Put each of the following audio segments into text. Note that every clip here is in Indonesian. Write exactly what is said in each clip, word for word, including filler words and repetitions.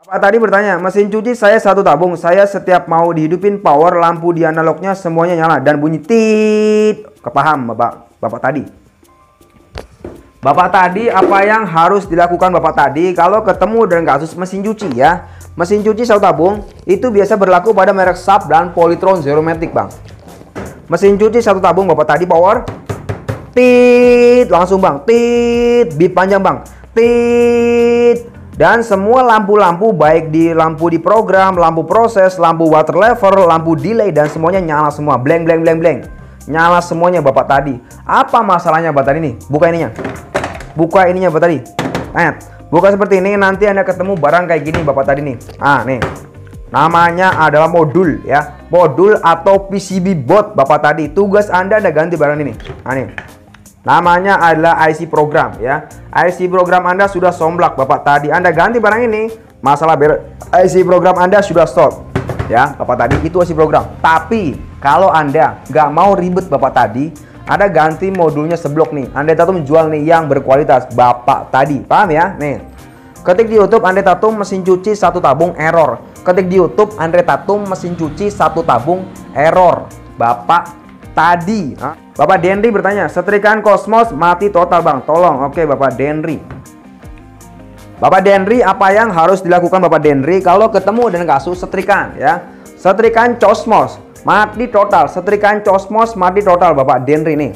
Bapak tadi bertanya, mesin cuci saya satu tabung. Saya setiap mau dihidupin power, lampu di analognya semuanya nyala dan bunyi tit. Kepaham Bapak, Bapak tadi? Bapak tadi apa yang harus dilakukan Bapak tadi kalau ketemu dengan kasus mesin cuci ya? Mesin cuci satu tabung itu biasa berlaku pada merek Sharp dan Polytron Zeromatic, Bang. Mesin cuci satu tabung Bapak tadi power tit langsung Bang, tit, beep panjang Bang, tit. Dan semua lampu-lampu baik di lampu di program, lampu proses, lampu water level, lampu delay dan semuanya nyala semua, blank blank blank blank. Nyala semuanya Bapak tadi. Apa masalahnya Bapak tadi nih? Buka ininya. Buka ininya Bapak tadi. Eh, buka seperti ini, nanti Anda ketemu barang kayak gini Bapak tadi nih. Ah, nih. Namanya adalah modul ya. Modul atau P C B board Bapak tadi. Tugas Anda Anda ganti barang ini. Ah, nih. Namanya adalah I C program ya. I C program Anda sudah somplak Bapak tadi. Anda ganti barang ini, masalah beres. I C program Anda sudah stop ya Bapak tadi. Itu I C program. Tapi kalau Anda nggak mau ribet Bapak tadi, Anda ganti modulnya seblok nih. Anda tatum jual nih yang berkualitas Bapak tadi. Paham ya? Nih. Ketik di YouTube Anda tatum mesin cuci satu tabung error. Ketik di YouTube Anda tatum mesin cuci satu tabung error Bapak tadi. Hah? Bapak Denry bertanya, setrikaan Cosmos mati total Bang, tolong. Oke Bapak Denry. Bapak Denry, apa yang harus dilakukan Bapak Denry kalau ketemu dengan kasus setrikaan ya? Setrikaan Cosmos mati total, setrikaan Cosmos mati total Bapak Denry nih.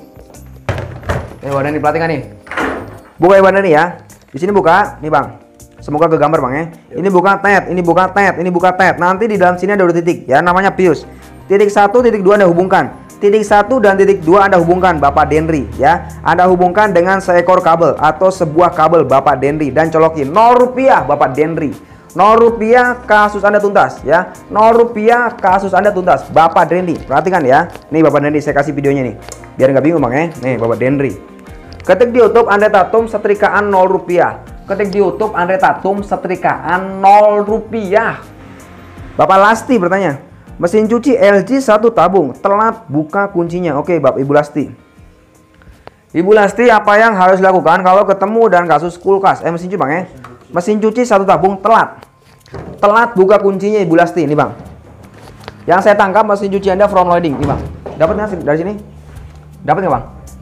Eh Bapak Denry perhatikan nih. Buka Bapak Denry ya. Di sini buka, nih Bang. Semoga ke gambar Bang ya. Ini buka tab, ini buka tab, ini buka tab. Nanti di dalam sini ada dua titik ya, namanya fuse. Titik satu, titik dua Anda hubungkan. Titik satu dan titik dua Anda hubungkan Bapak Denry ya. Anda hubungkan dengan seekor kabel atau sebuah kabel Bapak Denry dan colokin nol rupiah Bapak Denry. nol rupiah kasus Anda tuntas ya. nol rupiah kasus Anda tuntas Bapak Denry. Perhatikan ya. Nih Bapak Denry saya kasih videonya nih. Biar nggak bingung Bang ya. Nih Bapak Denry. Ketik di YouTube Anda tatum setrikaan nol rupiah. Ketik di YouTube Anda tatum setrikaan nol rupiah. Bapak Lasti bertanya, mesin cuci L G satu tabung telat buka kuncinya. Oke Bapak Ibu Lasti. Ibu Lasti, apa yang harus dilakukan kalau ketemu dengan kasus kulkas? Eh mesin cuci Bang ya. Mesin cuci satu tabung telat. Telat buka kuncinya Ibu Lasti ini Bang. Yang saya tangkap mesin cuci Anda front loading nih Bang. Dapat nggak dari sini? Dapat nggak Bang?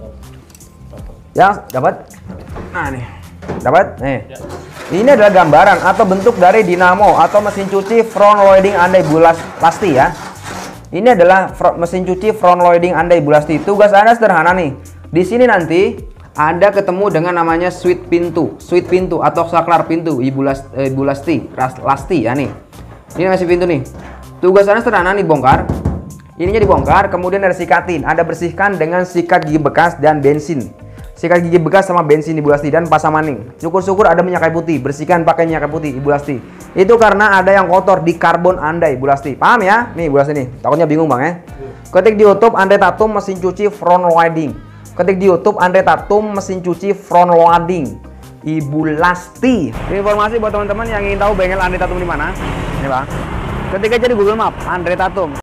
Ya, dapat. Nah nih. Dapat? Nih. Ini adalah gambaran atau bentuk dari dinamo atau mesin cuci front loading Anda Ibu Lasti ya. Ini adalah mesin cuci front loading Anda Ibu Lasti. Tugas Anda sederhana nih. Di sini nanti Anda ketemu dengan namanya switch pintu, switch pintu atau saklar pintu Ibu Lasti, Ibu Lasti, Lasti ya nih. Ini masih pintu nih. Tugas Anda sederhana nih, bongkar. Ininya dibongkar, kemudian Anda sikatin. Anda bersihkan dengan sikat gigi bekas dan bensin. Sikat gigi bekas sama bensin Ibu Lasti dan pasang maning. Syukur-syukur ada minyak kayu putih, bersihkan pakai minyak kayu putih Ibu Lasti. Itu karena ada yang kotor di karbon Anda Ibu Lasti. Paham ya? Nih Ibu Lasti nih. Takutnya bingung Bang ya. Ketik di YouTube Anda tatum mesin cuci front loading. Ketik di YouTube Anda tatum mesin cuci front loading Ibu Lasti. Informasi buat teman-teman yang ingin tahu bengkel Anda tatum di mana. Ini Bang. Ketik aja di Google Map Anda tatum.